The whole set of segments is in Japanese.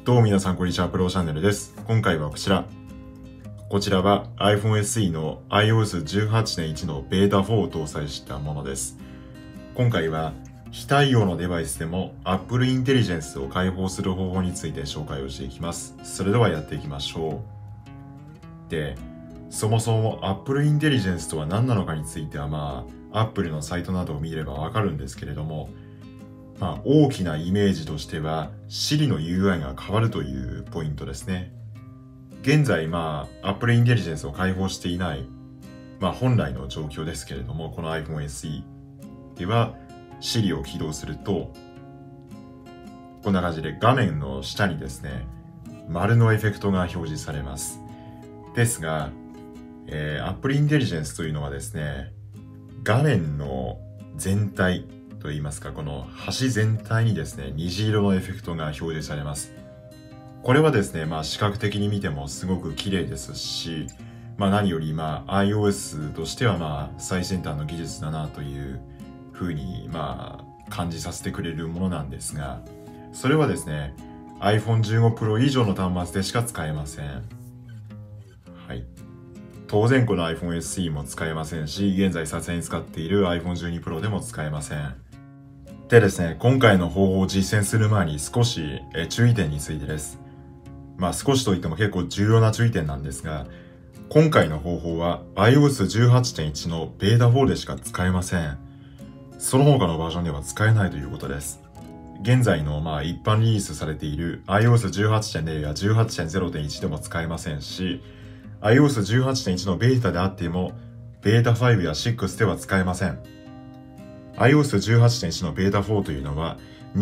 どうも皆さんこんにちは、プロチャンネルです。今回はこちらは iPhone SE の iOS18.1 のベータ4を搭載したものです。今回は非対応のデバイスでも Apple Intelligence を開放する方法について紹介をしていきます。それではやっていきましょう。で、そもそも Apple Intelligence とは何なのかについてはApple のサイトなどを見ればわかるんですけれども、大きなイメージとしては Siri の UI が変わるというポイントですね。現在Apple Intelligence を開放していない本来の状況ですけれども、この iPhone SE では Siri を起動するとこんな感じで画面の下にですね、丸のエフェクトが表示されます。ですが、Apple Intelligence というのはですね、画面の全体といいますか、この端全体にですね、虹色のエフェクトが表示されます。これはですね、視覚的に見てもすごく綺麗ですし、何よりiOS としては最先端の技術だなという風に感じさせてくれるものなんですが、それはですね、iPhone 15 Pro 以上の端末でしか使えません。はい。当然この iPhone SE も使えませんし、現在撮影に使っている iPhone 12 Pro でも使えません。でですね、今回の方法を実践する前に少し注意点についてです。少しといっても結構重要な注意点なんですが、今回の方法は iOS18.1 のベータ4でしか使えません。その他のバージョンでは使えないということです。現在の一般リリースされている iOS18.0 や 18.0.1 でも使えませんし、iOS18.1 のベータであっても、ベータ5や6では使えません。iOS18.1 のベータ4というのは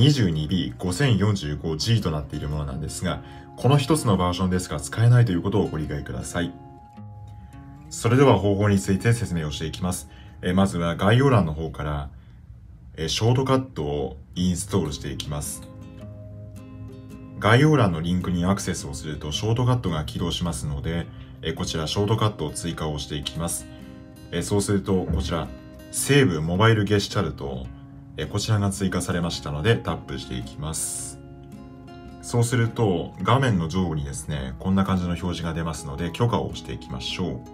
22B5045G となっているものなんですが、この一つのバージョンでしか使えないということをご理解ください。それでは方法について説明をしていきます。まずは概要欄の方から、ショートカットをインストールしていきます。概要欄のリンクにアクセスをするとショートカットが起動しますので、こちらショートカットを追加をしていきます。そうするとこちらセーブモバイルゲシュタルト、こちらが追加されましたのでタップしていきます。そうすると画面の上部にですね、こんな感じの表示が出ますので許可をしていきましょう。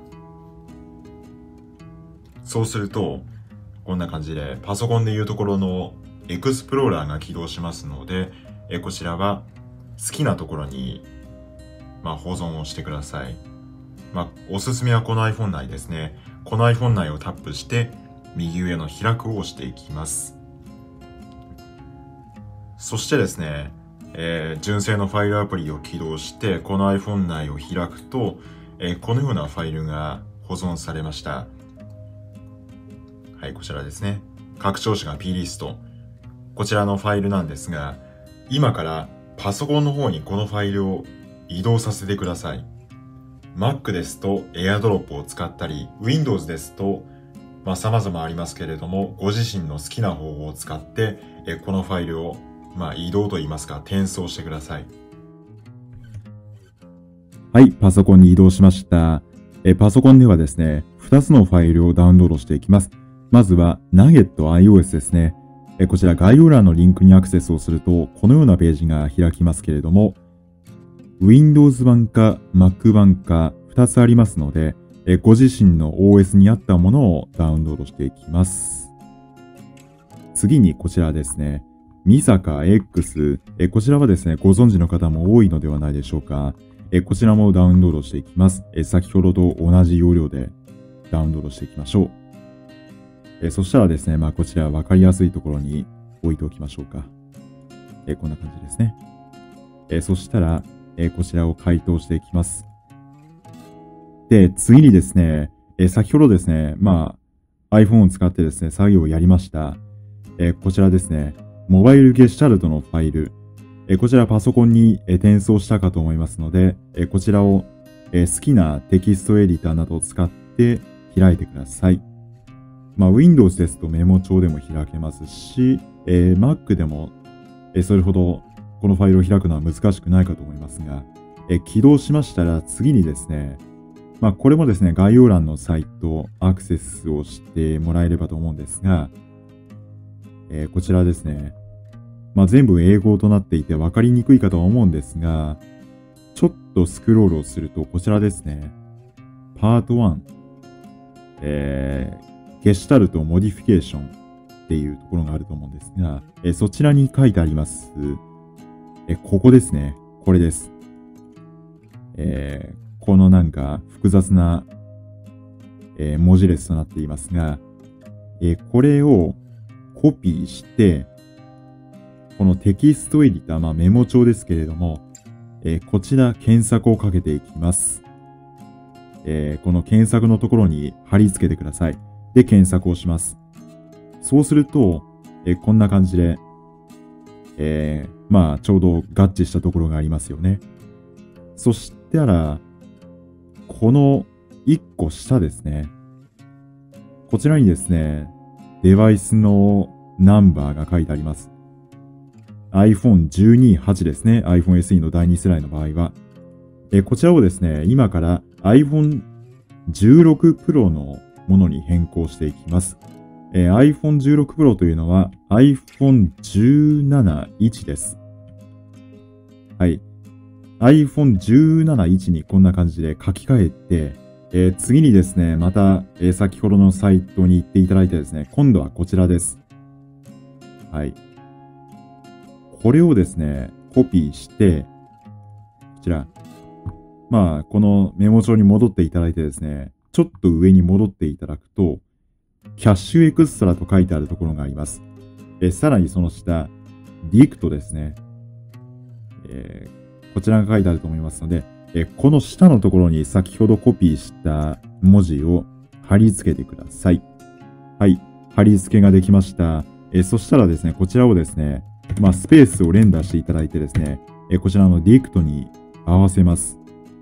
そうするとこんな感じでパソコンでいうところのエクスプローラーが起動しますので、こちらは好きなところに保存をしてください。おすすめはこの iPhone 内ですね。この iPhone 内をタップして右上の開くを押していきます。そしてですね、純正のファイルアプリを起動してこの iPhone 内を開くと、このようなファイルが保存されました。はい、こちらですね。拡張子が plist。こちらのファイルなんですが、今からパソコンの方にこのファイルを移動させてください。Mac ですと AirDrop を使ったり、Windows ですと様々ありますけれども、ご自身の好きな方法を使って、このファイルを移動といいますか転送してください。はい、パソコンに移動しました。パソコンではですね、2つのファイルをダウンロードしていきます。まずは Nugget.iOS ですね。こちら概要欄のリンクにアクセスをすると、このようなページが開きますけれども、Windows 版か Mac 版か2つありますので、ご自身の OS に合ったものをダウンロードしていきます。次にこちらですね。ミサカ X。こちらはですね、ご存知の方も多いのではないでしょうか。こちらもダウンロードしていきます。先ほどと同じ要領でダウンロードしていきましょう。そしたらですね、こちらわかりやすいところに置いておきましょうか。こんな感じですね。そしたら、こちらを解凍していきます。で、次にですね、先ほどですね、iPhone を使ってですね、作業をやりました。こちらですね、モバイルゲシュタルトのファイル。こちらパソコンに転送したかと思いますので、こちらを好きなテキストエディターなどを使って開いてください。Windows ですとメモ帳でも開けますし、Mac でもそれほどこのファイルを開くのは難しくないかと思いますが、起動しましたら次にですね、これもですね、概要欄のサイトアクセスをしてもらえればと思うんですが、こちらですね、 全部英語となっていて分かりにくいかとは思うんですが、ちょっとスクロールをするとこちらですね。パート1、ゲシュタルトモディフィケーションっていうところがあると思うんですが、そちらに書いてあります。ここですね。これです。このなんか複雑な、文字列となっていますが、これをコピーして、このテキストエディター、メモ帳ですけれども、こちら検索をかけていきます。この検索のところに貼り付けてください。で、検索をします。そうすると、こんな感じで、ちょうど合致したところがありますよね。そしたら、この1個下ですね。こちらにですね、デバイスのナンバーが書いてあります。iPhone 12.8ですね。iPhone SE の第2世代の場合は。こちらをですね、今から iPhone 16 Pro のものに変更していきます。iPhone 16 Pro というのは iPhone 17.1です。はい。iPhone 17.1にこんな感じで書き換えて、次にですね、また、先ほどのサイトに行っていただいてですね、今度はこちらです。はい。これをですね、コピーして、こちら。このメモ帳に戻っていただいてですね、ちょっと上に戻っていただくと、キャッシュエクストラと書いてあるところがあります。さらにその下、ディクトですね。こちらが書いてあると思いますので、この下のところに先ほどコピーした文字を貼り付けてください。はい。貼り付けができました。そしたらですね、こちらをですね、スペースを連打していただいてですね、こちらのディクトに合わせます。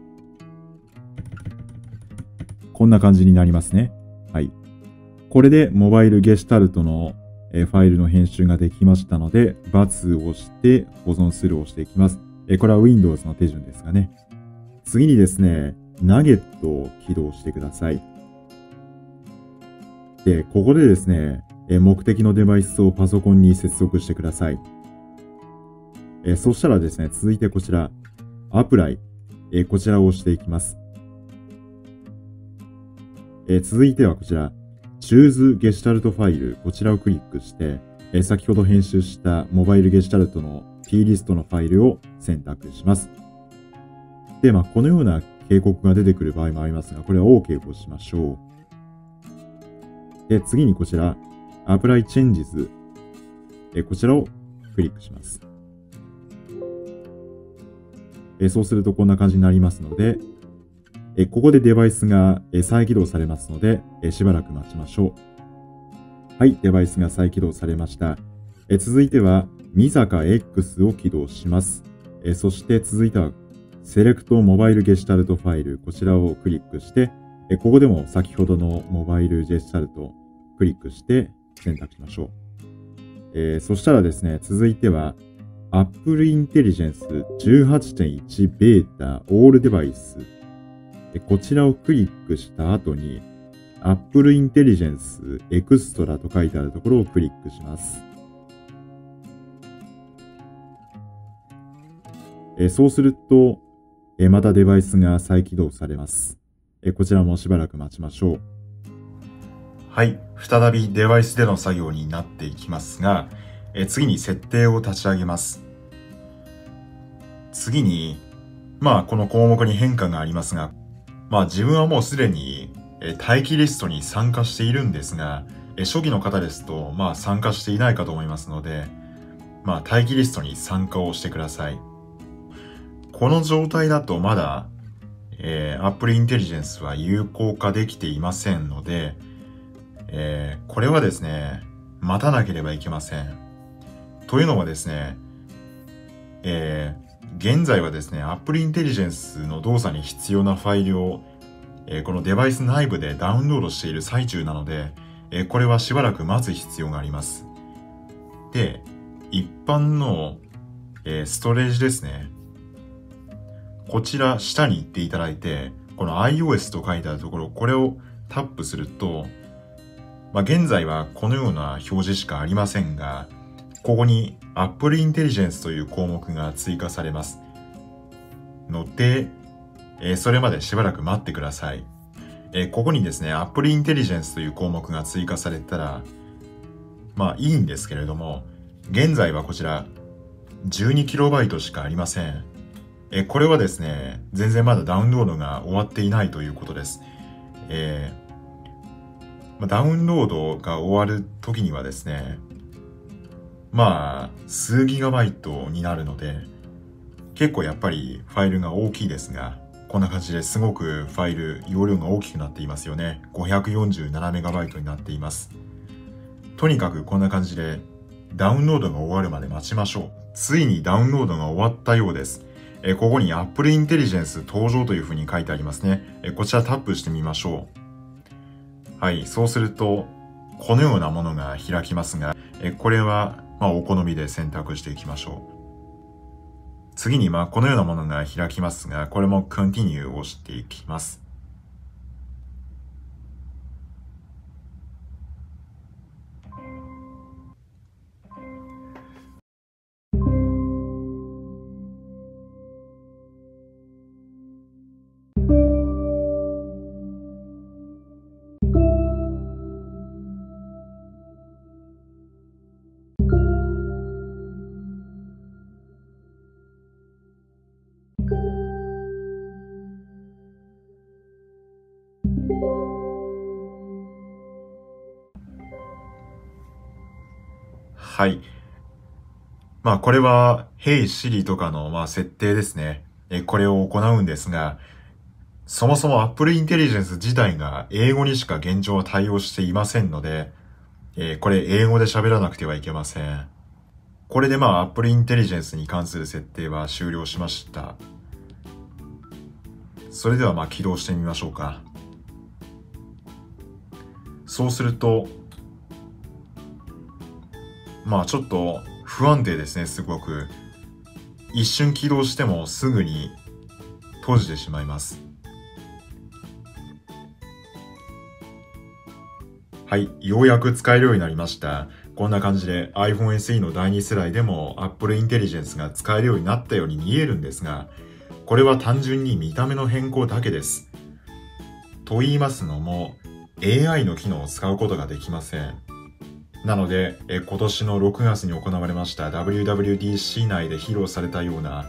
こんな感じになりますね。はい。これでモバイルゲシュタルトのファイルの編集ができましたので、×を押して保存するを押していきます。これは Windows の手順ですがね。次にですね、ナゲットを起動してください。で、ここでですね、目的のデバイスをパソコンに接続してください。そしたらですね、続いてこちら、アプライ、こちらを押していきます。続いてはこちら、Choose ゲシュタルトファイル、こちらをクリックして、先ほど編集したモバイルゲシュタルトの P リストのファイルを選択します。で、このような警告が出てくる場合もありますが、これは OK を押しましょう。で、次にこちら、Apply Changes、こちらをクリックします。そうするとこんな感じになりますので、ここでデバイスが再起動されますので、しばらく待ちましょう。はい、デバイスが再起動されました。続いては、ミザカ X を起動します。そして続いては、Select Mobile Gestalt File、こちらをクリックして、ここでも先ほどのモバイルゲシュタルトをクリックして選択しましょう。そしたらですね、続いては、Apple Intelligence 18.1 Beta All Device、こちらをクリックした後に Apple Intelligence Extra と書いてあるところをクリックします。そうすると、またデバイスが再起動されます。こちらもしばらく待ちましょう。 はい。再びデバイスでの作業になっていきますが、次に設定を立ち上げます。次に、この項目に変化がありますが、自分はもうすでに待機リストに参加しているんですが、初期の方ですと、参加していないかと思いますので、待機リストに参加をしてください。この状態だとまだ、Apple Intelligence は有効化できていませんので、これはですね、待たなければいけません。というのはですね、現在はですね、Apple Intelligence の動作に必要なファイルを、このデバイス内部でダウンロードしている最中なので、これはしばらく待つ必要があります。で、一般の、ストレージですね。こちら下に行っていただいて、この iOS と書いてあるところ、これをタップすると、現在はこのような表示しかありませんが、ここに Apple Intelligence という項目が追加されます。ので、それまでしばらく待ってください。ここにですね、Apple Intelligence という項目が追加されたら、まあいいんですけれども、現在はこちら 12KB しかありません。これはですね、全然まだダウンロードが終わっていないということです。ダウンロードが終わる時にはですね、まあ、数ギガバイトになるので、結構やっぱりファイルが大きいですが、こんな感じですごくファイル、容量が大きくなっていますよね。547MB になっています。とにかくこんな感じで、ダウンロードが終わるまで待ちましょう。ついにダウンロードが終わったようです。ここに Apple Intelligence 登場というふうに書いてありますね。こちらタップしてみましょう。はい、そうすると、このようなものが開きますが、これは、お好みで選択していきましょう。次に、このようなものが開きますが、これも Continue をしていきます。はい。これは、Hey Siri とかの、設定ですね。これを行うんですが、そもそも Apple Intelligence 自体が英語にしか現状は対応していませんので、これ英語で喋らなくてはいけません。これでApple Intelligence に関する設定は終了しました。それでは起動してみましょうか。そうすると、ちょっと不安定ですね、すごく。一瞬起動してもすぐに閉じてしまいます。はい、ようやく使えるようになりました。こんな感じで iPhone SE の第2世代でも Apple Intelligence が使えるようになったように見えるんですが、これは単純に見た目の変更だけです。と言いますのも、AI の機能を使うことができません。なので、今年の6月に行われました WWDC 内で披露されたような、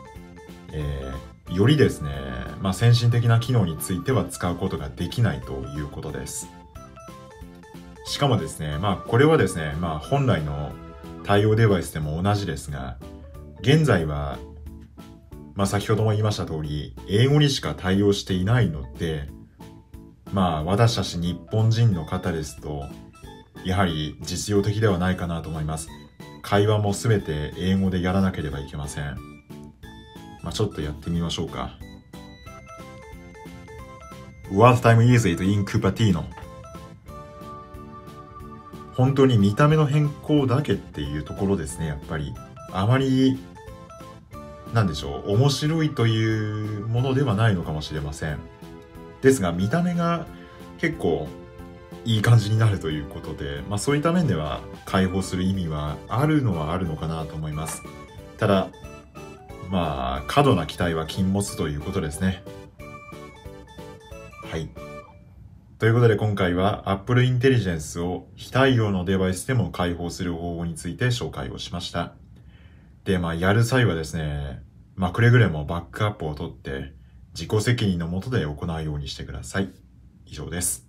よりですね、先進的な機能については使うことができないということです。しかもですね、これはですね、本来の対応デバイスでも同じですが、現在は、先ほども言いました通り、英語にしか対応していないので、私たち日本人の方ですと、やはり実用的ではないかなと思います。会話もすべて英語でやらなければいけません。ちょっとやってみましょうか。What time is it in Cupertino? 本当に見た目の変更だけっていうところですね、やっぱり。あまり、なんでしょう、面白いというものではないのかもしれません。ですが、見た目が結構いい感じになるということで、そういった面では開放する意味はあるのかなと思います。ただ、過度な期待は禁物ということですね。はい。ということで今回は Apple Intelligence を非対応のデバイスでも開放する方法について紹介をしました。で、やる際はですね、くれぐれもバックアップを取って自己責任のもとで行うようにしてください。以上です。